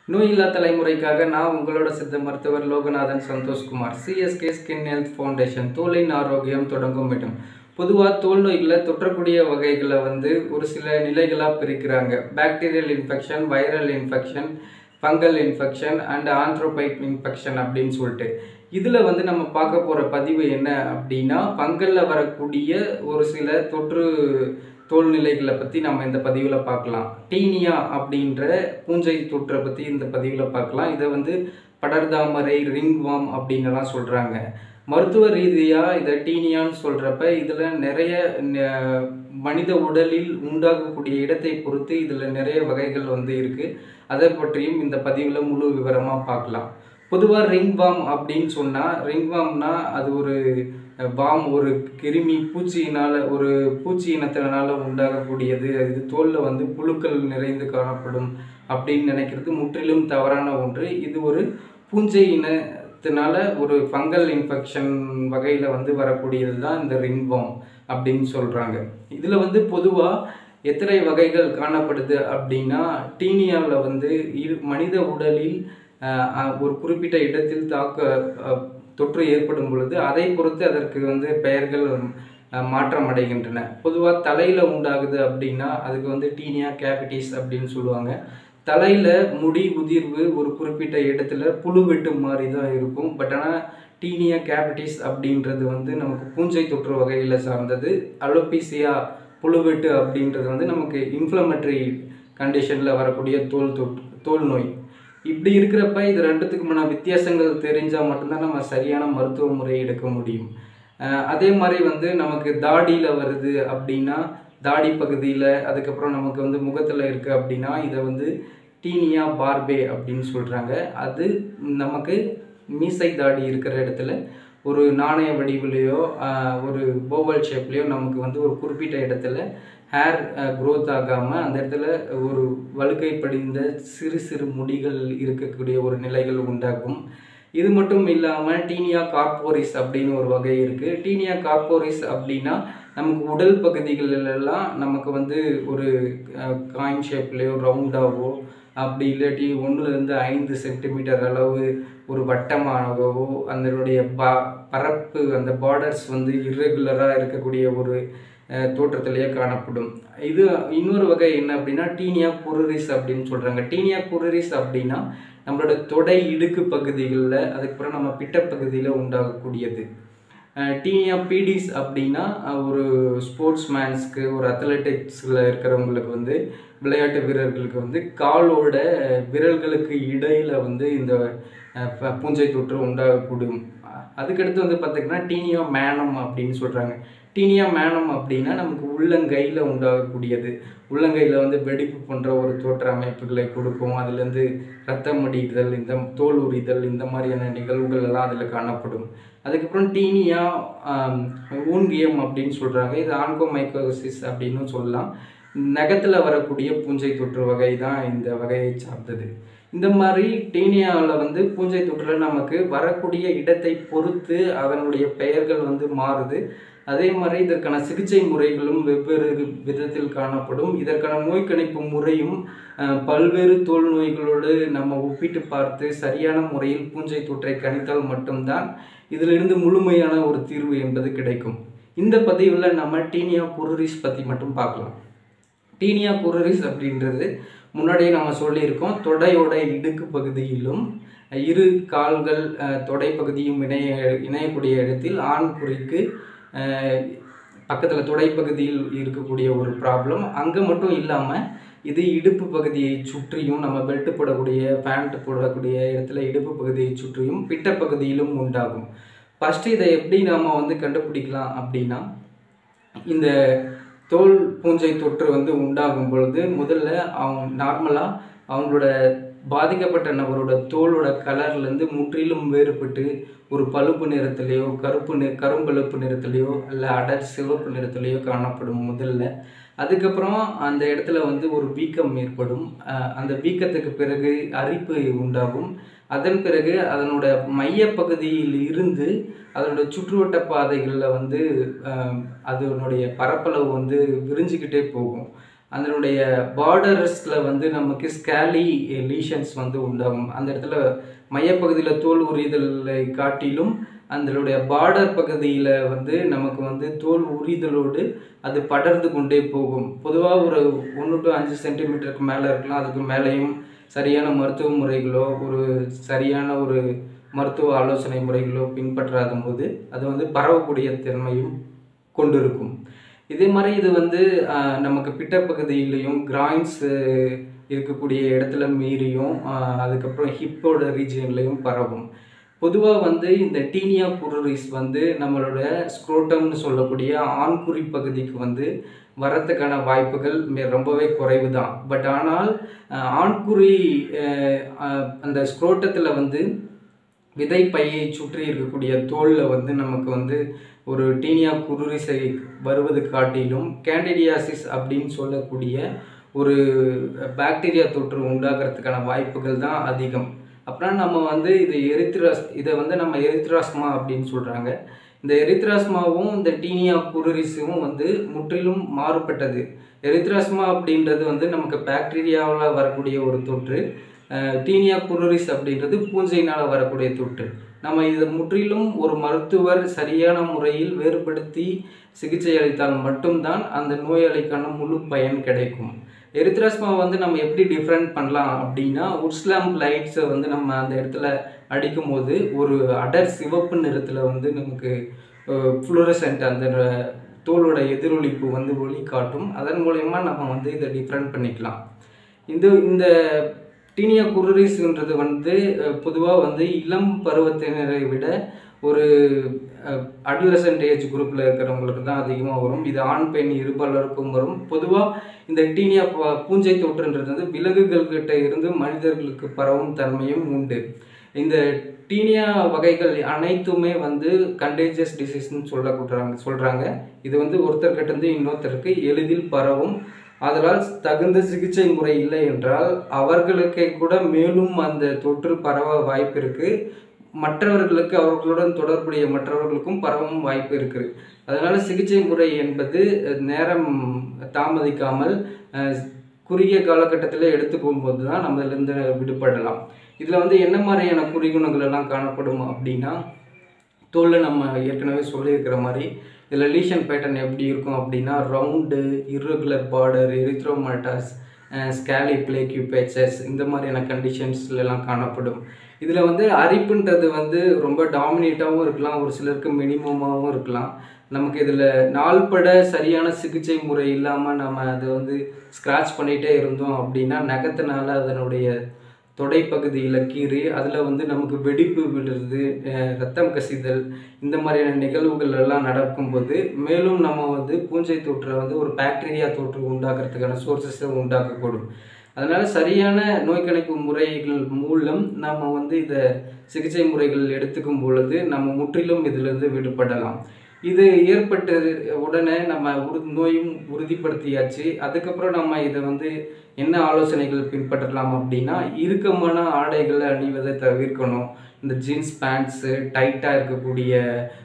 நோயில்லா தலைமுறைக்காக நான் உங்களோட சித்த மருத்துவர் Loganathan Santhoshkumar. CSK skin health foundation. தோலின் ஆரோக்கியம் தொடங்கும் இடம். பொதுவாக தோல் நோய்களை தொற்றக்கூடிய வகைகளை ஒரு சில நிலைகளாக பிரிக்கிறாங்க. Bacterial infection, viral infection, fungal infection and ஆந்த்ரோபைட் இன்ஃபெக்ஷன் அப்படின்னு சொல்லிட்டு. இதில் நம்ம பார்க்க போகிற பதிவு என்ன அப்படின்னா, ஃபங்கலில் வரக்கூடிய ஒரு சில தொற்று தோல்நிலைகளை பற்றி நம்ம இந்த பதிவில் பார்க்கலாம். டீனியா அப்படின்ற பூஞ்சை தொற்றை பற்றி இந்த பதிவில் பார்க்கலாம். இதை படர்தாமரை, ரிங்வார்ம் அப்படின்னுலாம் சொல்கிறாங்க. மருத்துவ ரீதியாக இதை டீனியான்னு சொல்கிறப்ப இதில் நிறைய மனித உடலில் உண்டாகக்கூடிய இடத்தை பொறுத்து இதில் நிறைய வகைகள் இருக்குது. அதை பற்றியும் இந்த பதிவில் முழு விவரமாக பார்க்கலாம். பொதுவாக ரிங்வார்ம் அப்படின்னு சொன்னால், ரிங்வார்ம்னா அது ஒரு ஒரு கிருமி ஒரு பூச்சி இனத்தினால உண்டாகக்கூடியது. இது தோலில் புழுக்கள் நிறைந்து காணப்படும் அப்படின்னு நினைக்கிறது முற்றிலும் தவறான ஒன்று. இது ஒரு பூஞ்சை இனத்தினால ஒரு ஃபங்கல் இன்ஃபெக்ஷன் வகையில் வரக்கூடியது தான் இந்த ரிங்வார்ம் அப்படின்னு சொல்கிறாங்க. இதில் பொதுவாக எத்தனை வகைகள் காணப்படுது அப்படின்னா, டீனியாவில் மனித உடலில் ஒரு குறிப்பிட்ட இடத்தில் தொற்று ஏற்படும் பொழுது அதை பொறுத்து அதற்கு பெயர்கள் மாற்றம் அடைகின்றன. பொதுவாக தலையில் உண்டாகுது அப்படின்னா அதுக்கு டீனியா கேபிட்டிஸ் அப்படின்னு சொல்லுவாங்க. தலையில் முடி உதிர்வு ஒரு குறிப்பிட்ட இடத்துல புழுவெட்டு மாதிரி தான் இருக்கும். பட் ஆனால் டீனியா கேபிட்டிஸ் அப்படின்றது நமக்கு பூஞ்சை தொற்று வகையில் சார்ந்தது. அலோபீசியா புழுவெட்டு அப்படின்றது நமக்கு இன்ஃப்ளமேட்டரி கண்டிஷனில் வரக்கூடிய தோல் நோய். இப்படி இருக்கிறப்ப இது ரெண்டுத்துக்குமான வித்தியாசங்கள் தெரிஞ்சால் மட்டும்தான் நம்ம சரியான மருத்துவ முறை எடுக்க முடியும். அதே மாதிரி நமக்கு தாடியில் வருது அப்படின்னா, தாடி பகுதியில், அதுக்கப்புறம் நமக்கு முகத்தில் இருக்குது அப்படின்னா இதை டீனியா பார்பே அப்படின்னு சொல்கிறாங்க. அது நமக்கு மீசை தாடி இருக்கிற இடத்துல ஒரு நாணய வடிவிலையோ ஒரு ஓவல் ஷேப்லேயோ நமக்கு ஒரு குறிப்பிட்ட இடத்துல ஹேர் க்ரோத் ஆகாமல் அந்த இடத்துல ஒரு வழுக்கை படிந்த சிறு சிறு முடிகள் இருக்கக்கூடிய ஒரு நிலைகள் உண்டாகும். இது மட்டும் இல்லாமல் டீனியா கார்போரிஸ் அப்படின்னு ஒரு வகை இருக்குது. டீனியா கார்போரிஸ் அப்படின்னா நமக்கு உடல் பகுதிகளெல்லாம் நமக்கு ஒரு காயின் ஷேப்லேயோ ரவுண்டாகவோ அப்படி இல்லாட்டி 1-5 சென்டிமீட்டர் அளவு ஒரு வட்டமாகவோ அதனுடைய பரப்பு அந்த பார்டர்ஸ் இர்ரெகுலராக இருக்கக்கூடிய ஒரு தோற்றத்திலேயே காணப்படும். இது இன்னொரு வகை என்ன அப்படின்னா டீனியா குருரிஸ் அப்படின்னு சொல்கிறாங்க. டீனியா குருரிஸ் அப்படின்னா நம்மளோட தொடை இடுக்கு பகுதிகளில், அதுக்கப்புறம் நம்ம பிட்டப்பகுதியில் உண்டாகக்கூடியது. டீனியா பீடிஸ் அப்படின்னா ஒரு ஸ்போர்ட்ஸ் மேன்ஸ்க்கு, ஒரு அத்லெட்டிக்ஸில் இருக்கிறவங்களுக்கு விளையாட்டு வீரர்களுக்கு காலோட விரல்களுக்கு இடையில் இந்த பூஞ்சை தொற்று உண்டாகக்கூடும். அதுக்கடுத்து பார்த்திங்கன்னா டீனியா மேனம் அப்படின்னு சொல்கிறாங்க. டீனியா மேனம் அப்படின்னா நமக்கு உள்ளங்கையில் உண்டாகக்கூடியது. உள்ளங்கையில் வெடிப்பு போன்ற ஒரு தோற்ற அமைப்புகளை கொடுக்கும். அதுலேருந்து ரத்தம் வடிதல், இந்த தோல் உரிதல், இந்த மாதிரியான நிகழ்வுகள் எல்லாம் அதில் காணப்படும். அதுக்கப்புறம் டீனியா ஊன்கியம் அப்படின்னு சொல்கிறாங்க. இது ஆன்கோமைக்கோசிஸ் அப்படின்னு சொல்லலாம். நகத்தில் வரக்கூடிய பூஞ்சை தொற்று வகை தான் இந்த வகையை சார்ந்தது. இந்த மாதிரி டீனியாவில் பூஞ்சை தொற்றில் நமக்கு வரக்கூடிய இடத்தை பொறுத்து அதனுடைய பெயர்கள் மாறுது. அதே மாதிரி இதற்கான சிகிச்சை முறைகளும் வெவ்வேறு விதத்தில் காணப்படும். இதற்கான நோய் கணிப்பு முறையும் பல்வேறு தோல் நோய்களோடு நம்ம ஒப்பிட்டு பார்த்து சரியான முறையில் பூஞ்சை தொற்றை கணித்தால் மட்டும்தான் இதிலிருந்து முழுமையான ஒரு தீர்வு என்பது கிடைக்கும். இந்த பதிவில் நம்ம டீனியா குருரிஸ் பற்றி மட்டும் பார்க்கலாம். டீனியா குருரிஸ் அப்படின்றது முன்னாடியே நம்ம சொல்லியிருக்கோம். தொடையோட இடுக்கு பகுதியிலும் இரு கால்கள் தொடை பகுதியும் இணையக்கூடிய இடத்தில் ஆண் குறிக்கு பக்கத்தில் தொடைப்பகுதியில் இருக்கக்கூடிய ஒரு ப்ராப்ளம். அங்கே மட்டும் இல்லாமல் இது இடுப்பு பகுதியை சுற்றியும், நம்ம பெல்ட் போடக்கூடிய பேண்ட் போடக்கூடிய இடத்துல இடுப்பு பகுதியை சுற்றியும் பிட்ட பகுதியிலும் உண்டாகும். ஃபஸ்ட்டு இதை எப்படி நாம் கண்டுபிடிக்கலாம் அப்படின்னா, இந்த தோல் பூஞ்சை தொற்று உண்டாகும் பொழுது முதல்ல நார்மலாக அவங்களோட பாதிக்கப்பட்ட நபரோட தோலோட கலர்லேருந்து முற்றிலும் வேறுபட்டு ஒரு பழுப்பு நிறத்துலேயோ கரும்பழுப்பு நிறத்துலேயோ இல்லை அடர் சிவப்பு நிறத்துலேயோ காணப்படும் முதல்ல. அதுக்கப்புறம் அந்த இடத்துல ஒரு வீக்கம் ஏற்படும். அந்த வீக்கத்துக்கு பிறகு அரிப்பு உண்டாகும். அதன் பிறகு அதனோட மையப்பகுதியில் இருந்து அதனோட சுற்றுவட்ட பாதைகளில் அதனுடைய பரப்பளவு விரிஞ்சிக்கிட்டே போகும். அதனுடைய பார்டர்ஸில் வந்து நமக்கு ஸ்கேலி லீஷன்ஸ் வந்து உண்டாகும். அந்த இடத்துல மையப்பகுதியில் தோல் உரிதலை காட்டிலும் அதனுடைய பார்டர் பகுதியில் வந்து நமக்கு வந்து தோல் உரிதலோடு அது படர்ந்து கொண்டே போகும். பொதுவாக ஒரு 1 to 5 சென்டிமீட்டருக்கு மேலே இருக்கலாம். அதுக்கு மேலேயும் சரியான மருத்துவ முறைகளோ சரியான ஒரு மருத்துவ ஆலோசனை முறைகளோ பின்பற்றாத போது அது வந்து பரவக்கூடிய தன்மையும் கொண்டிருக்கும். இதே மாதிரி இது வந்து நமக்கு பிட்டப்பகுதியிலையும் கிராயின்ஸ் இருக்கக்கூடிய இடத்துல மீறியும் அதுக்கப்புறம் ஹிப்போட ரீஜியன்லையும் பரவும். பொதுவாக வந்து இந்த டீனியா குரூரிஸ் வந்து நம்மளோட ஸ்க்ரோட்டம்னு சொல்லக்கூடிய ஆண்குறி பகுதிக்கு வந்து வரத்துக்கான வாய்ப்புகள் ரொம்பவே குறைவு தான். பட் ஆனால் ஆண்குறி அந்த ஸ்க்ரோட்டத்தில் வந்து விதைப்பையை சுற்றி இருக்கக்கூடிய தோலில் வந்து நமக்கு வந்து ஒரு டீனியா குரூரிஸை வருவது காட்டிலும் கேண்டிடியாசிஸ் அப்படின்னு சொல்லக்கூடிய ஒரு பாக்டீரியா தொற்று உண்டாகிறதுக்கான வாய்ப்புகள் தான் அதிகம். அப்புறம் நம்ம வந்து இதை வந்து நம்ம எரித்ராஸ்மா அப்படின்னு சொல்கிறாங்க. இந்த எரித்ராஸ்மாவும் இந்த டீனியா குரூரிஸும் வந்து முற்றிலும் மாறுபட்டது. எரித்ராஸ்மா அப்படின்றது வந்து நமக்கு பாக்டீரியாவில் வரக்கூடிய ஒரு தொற்று. டீனியா குரூரிஸ் அப்படின்றது பூஞ்சையினால் வரக்கூடிய தொற்று. நம்ம இதை முற்றிலும் ஒரு மருத்துவர் சரியான முறையில் வேறுபடுத்தி சிகிச்சை அளித்தால் மட்டும்தான் அந்த நோயாளிக்கான முழு பயன் கிடைக்கும். எரித்ராஸ்மா வந்து நம்ம எப்படி டிஃப்ரெண்ட் பண்ணலாம் அப்படின்னா, உட்ஸ்லாம்ப் லைட்ஸை வந்து நம்ம அந்த இடத்துல அடிக்கும் போது ஒரு அடர் சிவப்பு நிறத்தில் வந்து நமக்கு ஃப்ளோரசன்ட் அந்த தோலோட எதிரொலிப்பு வந்து ஒளி காட்டும். அதன் மூலயமா நம்ம வந்து இதை டிஃப்ரெண்ட் பண்ணிக்கலாம். இந்த டீனியா குரூரிஸ்ன்றது வந்து பொதுவாக வந்து இளம் பருவத்தினரை விட ஒரு அடலசன்ட் ஏஜ் குரூப்பில் இருக்கிறவங்களுக்கு தான் அதிகமாக வரும். இது ஆண் பெண் இருபாலருக்கும் வரும். பொதுவாக இந்த டீனியா பூஞ்சை தொற்றுன்றது வந்து விலங்குகள்கிட்ட இருந்து மனிதர்களுக்கு பரவும் தன்மையும் உண்டு. இந்த டீனியா வகைகள் அனைத்துமே வந்து கண்டேஜியஸ் டிசீஸ்ன்னு சொல்கிறாங்க. இது வந்து ஒருத்தர்கிட்ட இருந்து இன்னொருத்தருக்கு எளிதில் பரவும். அதனால் தகுந்த சிகிச்சை முறை இல்லை என்றால் அவர்களுக்கே கூட மேலும் அந்த தொற்று பரவ வாய்ப்பு இருக்குது. மற்றவர்களுக்கு அவர்களுடன் தொடர்புடைய மற்றவர்களுக்கும் பரவும் வாய்ப்பு இருக்குது. அதனால் சிகிச்சை முறை என்பது நேரம் தாமதிக்காமல் குறுகிய காலகட்டத்தில் எடுத்துக்கும்போது தான் நம்ம இதிலிருந்து விடுபடலாம். இதில் வந்து என்ன மாதிரியான குறிகுணங்கள் எல்லாம் காணப்படும் அப்படின்னா, தோலில் நம்ம ஏற்கனவே சொல்லியிருக்கிற மாதிரி இதில் லீஷன் பேட்டர்ன் எப்படி இருக்கும் அப்படின்னா, round, irregular border, erythematous, scaly plaque patches இந்த மாதிரியான கண்டிஷன்ஸ்லாம் காணப்படும். இதில் வந்து அரிப்புன்றது வந்து ரொம்ப டாமினேட்டாகவும் இருக்கலாம், ஒரு சிலருக்கு மினிமமாகவும் இருக்கலாம். நமக்கு இதில் நாள்பட சரியான சிகிச்சை முறை இல்லாமல் நம்ம அதை வந்து ஸ்க்ராட்ச் பண்ணிகிட்டே இருந்தோம் அப்படின்னா நகத்தினால அதனுடைய தொடைப்பகுதியில் கீறி அதில் வந்து நமக்கு வெடிப்பு விடுறது, ரத்தம் கசிதல் இந்த மாதிரியான நிகழ்வுகள் எல்லாம் நடக்கும்போது மேலும் நம்ம வந்து பூஞ்சை தொற்றை வந்து ஒரு பாக்டீரியா தொற்று உண்டாக்குறதுக்கான சோர்ஸஸை உண்டாக்கக்கூடும். அதனால் சரியான நோய் கணிப்பு முறைகள் மூலம் நம்ம வந்து இதை சிகிச்சை முறைகள் எடுத்துக்கும் பொழுது நம்ம முற்றிலும் இதிலிருந்து விடுபடலாம். இது ஏற்பட்ட உடனே நம்ம நோயும் உறுதிப்படுத்தியாச்சு. அதுக்கப்புறம் நம்ம இதை வந்து என்ன ஆலோசனைகள் பின்பற்றலாம் அப்படின்னா, இறுக்கமான ஆடைகளை அணிவதை தவிர்க்கணும். இந்த ஜீன்ஸ் பேண்ட்ஸு, டைட்டாக இருக்கக்கூடிய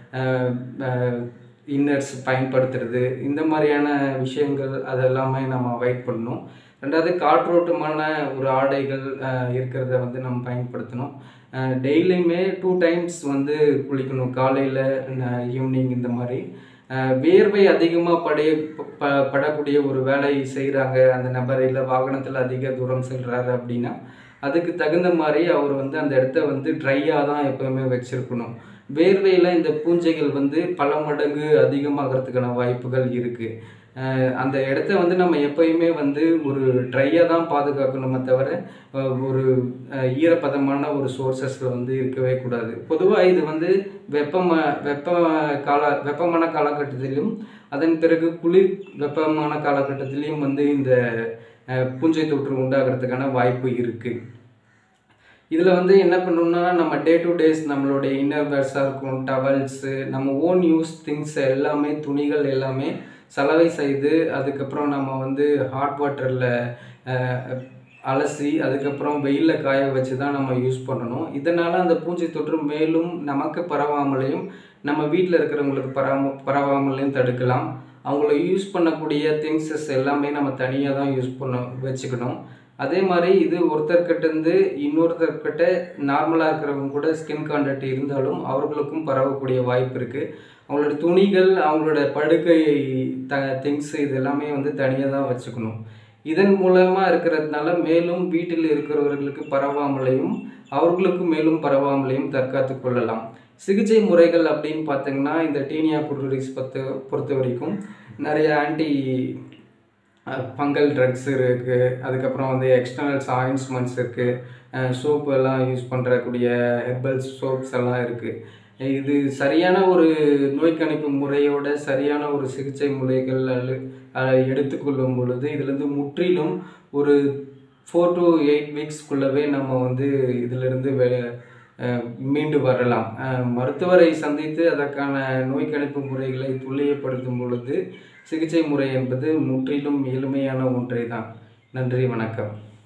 இன்னர்ஸ் பயன்படுத்துறது, இந்த மாதிரியான விஷயங்கள் அதெல்லாமே நம்ம அவாய்ட் பண்ணணும். ரெண்டாவது, காற்றோட்டமான ஒரு ஆடைகள் இருக்கிறத வந்து நம்ம பயன்படுத்தணும். டெய்லியுமே 2 டைம்ஸ் வந்து குளிக்கணும், காலையில் ஈவினிங். இந்த மாதிரி வேர்வை அதிகமாக படக்கூடிய ஒரு வேலை செய்கிறாங்க அந்த நபர், இல்லை வாகனத்தில் அதிக தூரம் செல்கிறாரு அப்படின்னா அதுக்கு தகுந்த மாதிரி அவர் வந்து அந்த இடத்த வந்து ட்ரையாக தான் எப்போவுமே வச்சுருக்கணும். வேர்வையில் இந்த பூஞ்சைகள் வந்து பல மடங்கு அதிகமாகிறதுக்கான வாய்ப்புகள் இருக்குது. அந்த இடத்த வந்து நம்ம எப்பயுமே வந்து ஒரு ட்ரையாக தான் பாதுகாக்கணுமே தவிர ஒரு ஈரப்பதமான ஒரு சோர்ஸஸில் வந்து இருக்கவே கூடாது. பொதுவாக இது வந்து வெப்பமான காலகட்டத்திலும் அதன் பிறகு குளிர் வெப்பமான காலகட்டத்திலையும் வந்து இந்த பூஞ்சை தொற்று உண்டாகிறதுக்கான வாய்ப்பு இருக்குது. இதில் வந்து என்ன பண்ணணும்னா, நம்ம டே டு டேஸ் நம்மளுடைய இன்னர்வேர்ஸாக இருக்கும், டவல்ஸு, நம்ம ஓன் யூஸ் திங்ஸ் எல்லாமே, துணிகள் எல்லாமே சலவை செய்து அதுக்கப்புறம் நம்ம வந்து ஹாட் வாட்டரில் அலசி அதுக்கப்புறம் வெயிலில் காய வச்சு தான் நம்ம யூஸ் பண்ணணும். இதனால் அந்த பூஞ்சை தொற்று மேலும் நமக்கு பரவாமலையும் நம்ம வீட்டில் இருக்கிறவங்களுக்கு பரவாமலையும் தடுக்கலாம். அவங்கள யூஸ் பண்ணக்கூடிய திங்ஸஸ் எல்லாமே நம்ம தனியாக தான் யூஸ் பண்ண வச்சுக்கணும். அதே மாதிரி இது ஒருத்தர்கிட்டேருந்து இன்னொருத்தர்கிட்ட நார்மலாக இருக்கிறவங்க கூட ஸ்கின் கான்டாக்ட் இருந்தாலும் அவர்களுக்கும் பரவக்கூடிய வாய்ப்பு இருக்குது. அவங்களோட துணிகள், அவங்களோட படுக்கை திங்ஸ் இது எல்லாமே வந்து தனியாக தான் வச்சுக்கணும். இதன் மூலமாக இருக்கிறதுனால மேலும் வீட்டில் இருக்கிறவர்களுக்கு பரவாமலையும் அவர்களுக்கும் மேலும் பரவாமலையும் தற்காத்து கொள்ளலாம். சிகிச்சை முறைகள் அப்படின்னு பார்த்தீங்கன்னா இந்த டீனியா குருடிஸ் பொறுத்த வரைக்கும் நிறைய ஆன்டி ஃபங்கல் ட்ரக்ஸ் இருக்குது. அதுக்கப்புறம் வந்து எக்ஸ்டர்னல்ஸ் ஆயின்ஸ்மெண்ட்ஸ் இருக்குது. சோப்பு எல்லாம் யூஸ் பண்ணுறக்கூடிய ஹெர்பல்ஸ் சோப்ஸ் எல்லாம் இருக்குது. இது சரியான ஒரு நோய் கணிப்பு முறையோட சரியான ஒரு சிகிச்சை முறைகள் எடுத்துக்கொள்ளும் பொழுது இதிலிருந்து முற்றிலும் ஒரு 4 to 8 வீக்ஸ்க்குள்ளவே நம்ம வந்து இதிலிருந்து மீண்டு வரலாம். மருத்துவரை சந்தித்து அதற்கான நோய் கணிப்பு முறைகளை துல்லியப்படுத்தும் பொழுது சிகிச்சை முறை என்பது முற்றிலும் எளிமையான ஒன்றே தான். நன்றி, வணக்கம்.